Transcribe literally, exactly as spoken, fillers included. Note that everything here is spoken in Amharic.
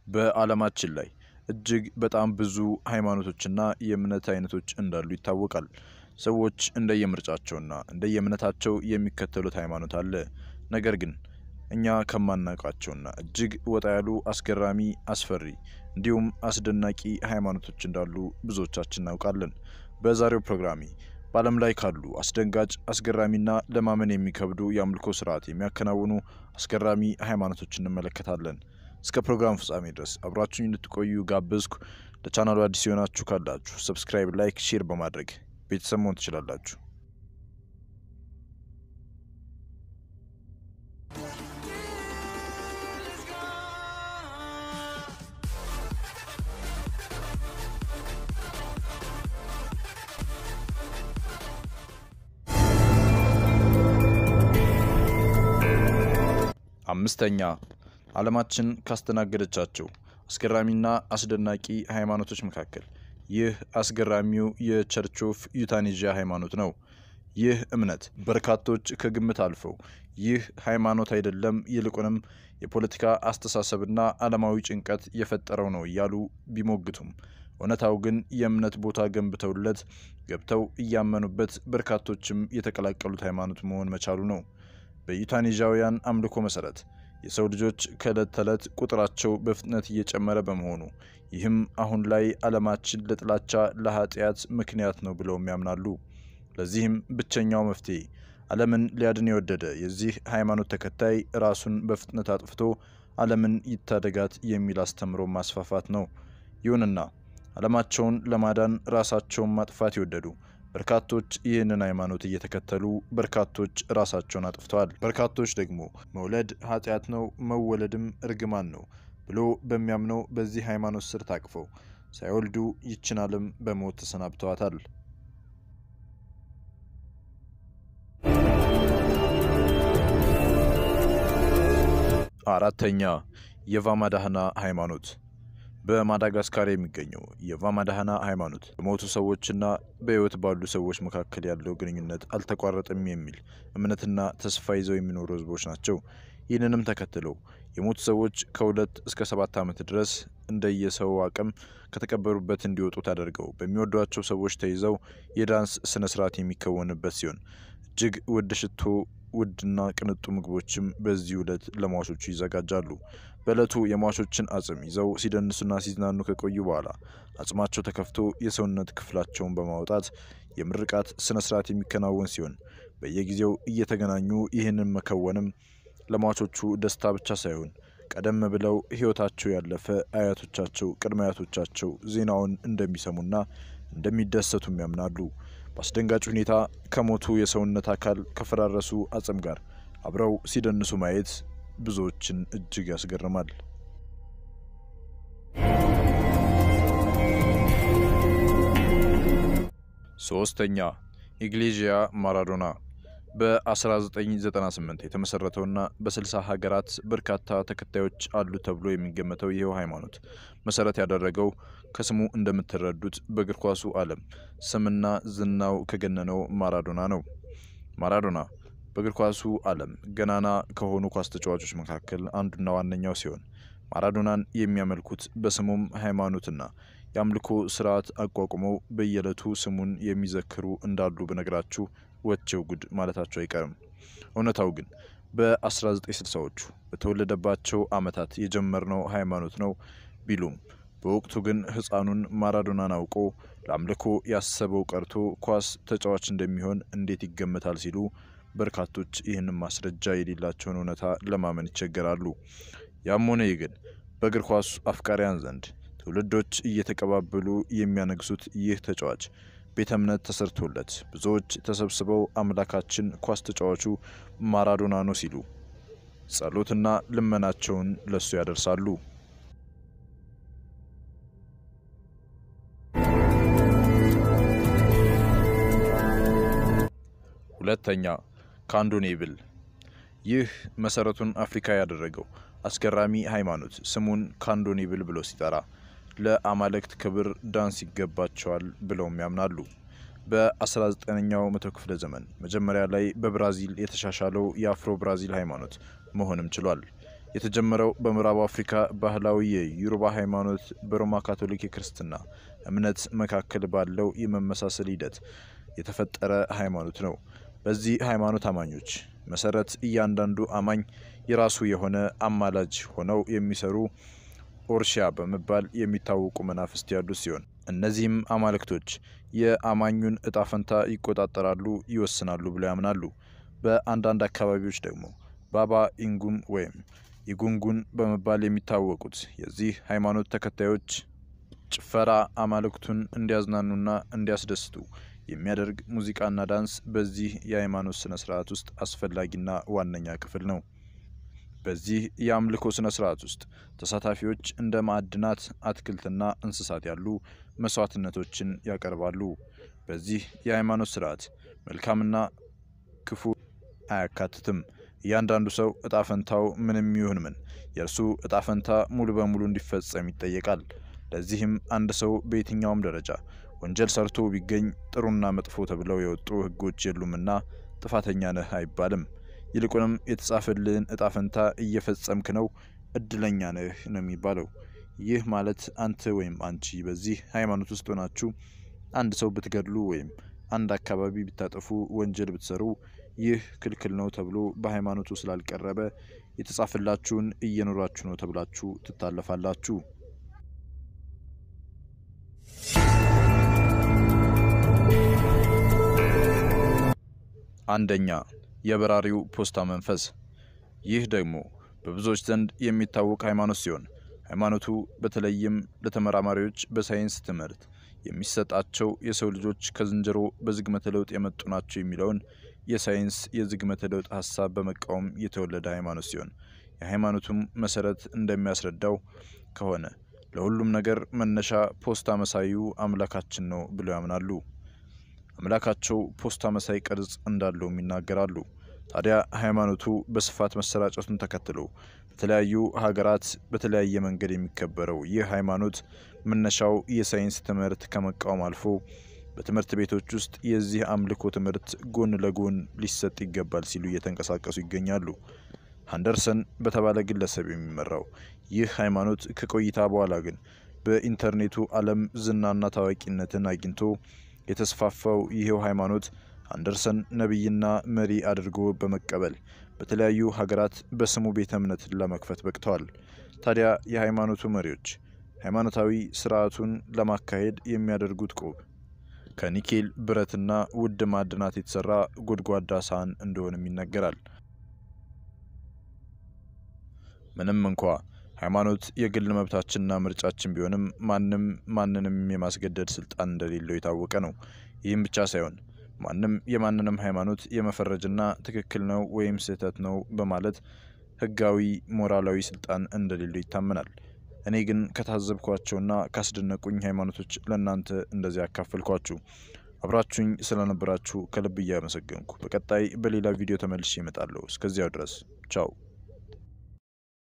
በዓለማችን ላይ እጅግ በጣም ብዙ ሃይማኖቶችና የእምነት አይነቶች እንዳሉ ይታወቃል። ሰዎች እንደየምርጫቸውና እንደየእምነታቸው የሚከተሉት ሃይማኖት አለ። ነገር ግን እኛ ከማናውቃቸውና እጅግ ወጣ ያሉ አስገራሚ፣ አስፈሪ እንዲሁም አስደናቂ ሃይማኖቶች እንዳሉ ብዙዎቻችን እናውቃለን። በዛሬው ፕሮግራሚ በዓለም ላይ ካሉ አስደንጋጭ፣ አስገራሚና ለማመን የሚከብዱ የአምልኮ ስርዓት የሚያከናውኑ አስገራሚ ሃይማኖቶችን እንመለከታለን። እስከ ፕሮግራም ፍጻሜ ድረስ አብራችሁኝ እንድትቆዩ ጋበዝኩ። ለቻናሉ አዲስ የሆናችሁ ካላችሁ ሰብስክራይብ፣ ላይክ፣ ሼር በማድረግ ቤተሰብ መሆን ትችላላችሁ። አምስተኛ ዓለማችን ካስተናገደቻቸው አስገራሚና አስደናቂ ሃይማኖቶች መካከል ይህ አስገራሚው የቸርች ኦፍ ዩታኒዥያ ሃይማኖት ነው። ይህ እምነት በርካቶች ከግምት አልፈው ይህ ሃይማኖት አይደለም ይልቁንም የፖለቲካ አስተሳሰብና ዓለማዊ ጭንቀት የፈጠረው ነው እያሉ ቢሞግቱም እውነታው ግን የእምነት ቦታ ገንብተውለት ገብተው እያመኑበት በርካቶችም የተቀላቀሉት ሃይማኖት መሆን መቻሉ ነው። በዩታኒዣውያን አምልኮ መሰረት የሰው ልጆች ከዕለት ተዕለት ቁጥራቸው በፍጥነት እየጨመረ በመሆኑ ይህም አሁን ላይ ዓለማችን ለጥላቻ ለኃጢያት ምክንያት ነው ብለው ያምናሉ። ለዚህም ብቸኛው መፍትሄ ዓለምን ሊያድን የወደደ የዚህ ሃይማኖት ተከታይ ራሱን በፍጥነት አጥፍቶ ዓለምን ይታደጋት የሚል አስተምሮ ማስፋፋት ነው። ይሁንና ዓለማቸውን ለማዳን ራሳቸውን ማጥፋት የወደዱ በርካቶች ይህንን ሃይማኖት እየተከተሉ በርካቶች ራሳቸውን አጥፍተዋል። በርካቶች ደግሞ መውለድ ኃጢያት ነው፣ መወለድም እርግማን ነው ብሎ በሚያምነው በዚህ ሃይማኖት ስር ታቅፈው ሳይወልዱ ይችን ዓለም በሞት ተሰናብተዋታል። አራተኛ የቫማዳህና ሃይማኖት። በማዳጋስካር የሚገኘው የቫማዳህና ሃይማኖት በሞቱ ሰዎችና በህይወት ባሉ ሰዎች መካከል ያለው ግንኙነት አልተቋረጠም የሚል እምነትና ተስፋ ይዘው የሚኖሩ ህዝቦች ናቸው። ይህንንም ተከትለው የሞቱ ሰዎች ከሁለት እስከ ሰባት ዓመት ድረስ እንደየሰው አቅም ከተቀበሩበት እንዲወጡ ተደርገው በሚወዷቸው ሰዎች ተይዘው የዳንስ ስነ ስርዓት የሚከወንበት ሲሆን እጅግ ውድ ሽቶ፣ ውድና ቅንጡ ምግቦችም በዚህ ዕለት ለሟቾቹ ይዘጋጃሉ። በእለቱ የሟቾችን አጽም ይዘው ሲደንሱና ሲዝናኑ ከቆዩ በኋላ አጽማቸው ተከፍቶ የሰውነት ክፍላቸውን በማውጣት የምርቃት ስነ ስርዓት የሚከናወን ሲሆን በየጊዜው እየተገናኙ ይህንን መከወንም ለሟቾቹ ደስታ ብቻ ሳይሆን ቀደም ብለው ህይወታቸው ያለፈ አያቶቻቸው፣ ቅድመ አያቶቻቸው ዜናውን እንደሚሰሙና እንደሚደሰቱም ያምናሉ። በአስደንጋጭ ሁኔታ ከሞቱ የሰውነት አካል ከፈራረሱ አጽም ጋር አብረው ሲደንሱ ማየት ብዙዎችን እጅግ ያስገርማል። ሶስተኛ ኢግሌዥያ ማራዶና። በ1998 የተመሰረተውና በስልሳ ሀገራት በርካታ ተከታዮች አሉ ተብሎ የሚገመተው ይሄው ሃይማኖት መሰረት ያደረገው ከስሙ እንደምትረዱት በእግር ኳሱ ዓለም ስምና ዝናው ከገነነው ማራዶና ነው። ማራዶና በእግር ኳሱ ዓለም ገናና ከሆኑ ኳስ ተጫዋቾች መካከል አንዱና ዋነኛው ሲሆን ማራዶናን የሚያመልኩት በስሙም ሃይማኖትና የአምልኮ ስርዓት አቋቁመው በየዕለቱ ስሙን የሚዘክሩ እንዳሉ በነግራችሁ ወቸው ጉድ ማለታቸው አይቀርም። እውነታው ግን በ1960ዎቹ በተወለደባቸው ዓመታት የጀመርነው ሃይማኖት ነው ቢሉም በወቅቱ ግን ህፃኑን ማራዶናን አውቆ ለአምልኮ ያሰበው ቀርቶ ኳስ ተጫዋች እንደሚሆን እንዴት ይገመታል ሲሉ በርካቶች ይህንን ማስረጃ የሌላቸውን እውነታ ለማመን ይቸገራሉ። ያም ሆነ ግን በእግር ኳስ አፍቃሪያን ዘንድ ትውልዶች እየተቀባበሉ የሚያነግሱት ይህ ተጫዋች ቤተ እምነት ተሰርቶለት ብዙዎች ተሰብስበው አምላካችን ኳስ ተጫዋቹ ማራዶና ነው ሲሉ ጸሎትና ልመናቸውን ለሱ ያደርሳሉ። ሁለተኛ ካንዶኔብል። ይህ መሰረቱን አፍሪካ ያደረገው አስገራሚ ሃይማኖት ስሙን ካንዶኔብል ብሎ ሲጠራ ለአማልክት ክብር ዳንስ ይገባቸዋል ብለው ያምናሉ። በ19ኛው መቶ ክፍለ ዘመን መጀመሪያ ላይ በብራዚል የተሻሻለው የአፍሮ ብራዚል ሃይማኖት መሆንም ችሏል። የተጀመረው በምዕራብ አፍሪካ ባህላዊ የዩሮባ ሃይማኖት በሮማ ካቶሊክ ክርስትና እምነት መካከል ባለው የመመሳሰል ሂደት የተፈጠረ ሃይማኖት ነው። በዚህ ሃይማኖት አማኞች መሰረት እያንዳንዱ አማኝ የራሱ የሆነ አማላጅ ሆነው የሚሰሩ ኦርሺያ በመባል የሚታወቁ መናፍስት ያሉ ሲሆን እነዚህም አማልክቶች የአማኙን እጣፈንታ ይቆጣጠራሉ፣ ይወስናሉ ብለው ያምናሉ። በአንዳንድ አካባቢዎች ደግሞ ባባ ኢንጉም ወይም ይጉንጉን በመባል የሚታወቁት የዚህ ሃይማኖት ተከታዮች ጭፈራ አማልክቱን እንዲያዝናኑና እንዲያስደስቱ የሚያደርግ ሙዚቃና ዳንስ በዚህ የሃይማኖት ስነ ስርዓት ውስጥ አስፈላጊና ዋነኛ ክፍል ነው። በዚህ የአምልኮ ስነ ስርዓት ውስጥ ተሳታፊዎች እንደ ማዕድናት፣ አትክልትና እንስሳት ያሉ መስዋዕትነቶችን ያቀርባሉ። በዚህ የሃይማኖት ስርዓት መልካምና ክፉ አያካትትም። እያንዳንዱ ሰው እጣፈንታው ምንም ይሁን ምን የርሱ እጣፈንታ ሙሉ በሙሉ እንዲፈጸም ይጠየቃል። ለዚህም አንድ ሰው በየትኛውም ደረጃ ወንጀል ሰርቶ ቢገኝ ጥሩና መጥፎ ተብለው የወጡ ህጎች የሉምና ጥፋተኛ ነህ አይባልም። ይልቁንም የተጻፈልን እጣፈንታ እየፈጸምክ ነው፣ እድለኛ ነህ ነው የሚባለው። ይህ ማለት አንተ ወይም አንቺ በዚህ ሃይማኖት ውስጥ ሆናችሁ አንድ ሰው ብትገድሉ ወይም አንድ አካባቢ ብታጠፉ ወንጀል ብትሰሩ ይህ ክልክል ነው ተብሎ በሃይማኖቱ ስላልቀረበ የተጻፈላችሁን እየኖራችሁ ነው ተብላችሁ ትታለፋላችሁ። አንደኛ የበራሪው ፖስታ መንፈስ። ይህ ደግሞ በብዙዎች ዘንድ የሚታወቅ ሃይማኖት ሲሆን ሃይማኖቱ በተለይም ለተመራማሪዎች በሳይንስ ትምህርት የሚሰጣቸው የሰው ልጆች ከዝንጀሮ በዝግመተ ለውጥ የመጡ ናቸው የሚለውን የሳይንስ የዝግመተ ለውጥ ሐሳብ በመቃወም የተወለደ ሃይማኖት ሲሆን የሃይማኖቱም መሰረት እንደሚያስረዳው ከሆነ ለሁሉም ነገር መነሻ ፖስታ መሳዩ አምላካችን ነው ብለው ያምናሉ። አምላካቸው ፖስታ መሳይ ቅርጽ እንዳለው ይናገራሉ። ታዲያ ሃይማኖቱ በስፋት መሰራጨቱን ተከትሎ በተለያዩ ሀገራት በተለያየ መንገድ የሚከበረው ይህ ሃይማኖት መነሻው የሳይንስ ትምህርት ከመቃወም አልፎ በትምህርት ቤቶች ውስጥ የዚህ አምልኮ ትምህርት ጎን ለጎን ሊሰጥ ይገባል ሲሉ እየተንቀሳቀሱ ይገኛሉ። አንደርሰን በተባለ ግለሰብ የሚመራው ይህ ሃይማኖት ከቆይታ በኋላ ግን በኢንተርኔቱ ዓለም ዝናና ታዋቂነትን አግኝቶ የተስፋፋው ይሄው ሃይማኖት አንደርሰን ነብይና መሪ አድርጎ በመቀበል በተለያዩ ሀገራት በስሙ ቤተ እምነት ለመክፈት በቅተዋል። ታዲያ የሃይማኖቱ መሪዎች ሃይማኖታዊ ስርዓቱን ለማካሄድ የሚያደርጉት ቆብ ከኒኬል ብረትና ውድ ማዕድናት የተሰራ ጎድጓዳ ሳህን እንደሆነም ይነገራል። ምንም እንኳን ሃይማኖት የግል መብታችንና ምርጫችን ቢሆንም ማንም ማንንም የማስገደድ ስልጣን እንደሌለው የታወቀ ነው። ይህም ብቻ ሳይሆን ማንም የማንንም ሃይማኖት የመፈረጅና ትክክል ነው ወይም ስህተት ነው በማለት ህጋዊ ሞራላዊ ስልጣን እንደሌለው ይታመናል። እኔ ግን ከታዘብኳቸውና ካስደነቁኝ ሃይማኖቶች ለእናንተ እንደዚህ አካፈልኳችሁ። አብራችሁኝ ስለነበራችሁ ከልብ እያመሰገንኩ በቀጣይ በሌላ ቪዲዮ ተመልሼ እመጣለሁ። እስከዚያው ድረስ ቻው።